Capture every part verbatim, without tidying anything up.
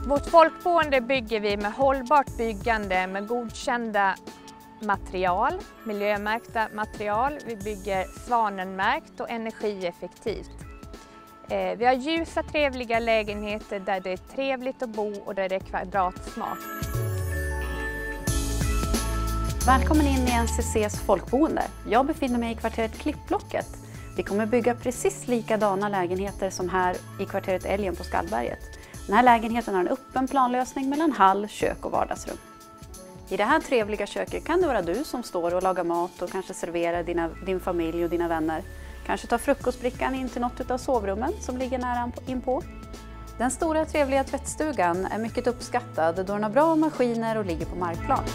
Vårt folkboende bygger vi med hållbart byggande med godkända material, miljömärkta material. Vi bygger svanenmärkt och energieffektivt. Vi har ljusa, trevliga lägenheter där det är trevligt att bo och där det är kvadratsmart. Välkommen in i N C C:s folkboende. Jag befinner mig i kvarteret Klippblocket. Vi kommer bygga precis likadana lägenheter som här i kvarteret Älgen på Skallberget. Den här lägenheten har en öppen planlösning mellan hall, kök och vardagsrum. I det här trevliga köket kan det vara du som står och lagar mat och kanske serverar dina, din familj och dina vänner. Kanske ta frukostbrickan in till något av sovrummen som ligger nära inpå. Den stora trevliga tvättstugan är mycket uppskattad då den har bra maskiner och ligger på markplan.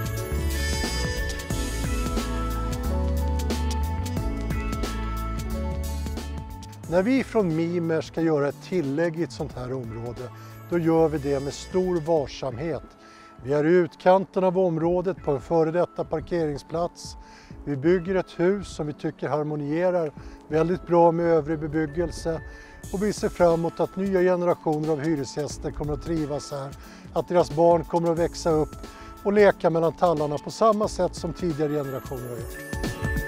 När vi från Mimer ska göra ett tillägg i ett sånt här område, då gör vi det med stor varsamhet. Vi är i utkanten av området på en före detta parkeringsplats. Vi bygger ett hus som vi tycker harmonierar väldigt bra med övrig bebyggelse. Och vi ser fram emot att nya generationer av hyresgäster kommer att trivas här. Att deras barn kommer att växa upp och leka mellan tallarna på samma sätt som tidigare generationer har gjort.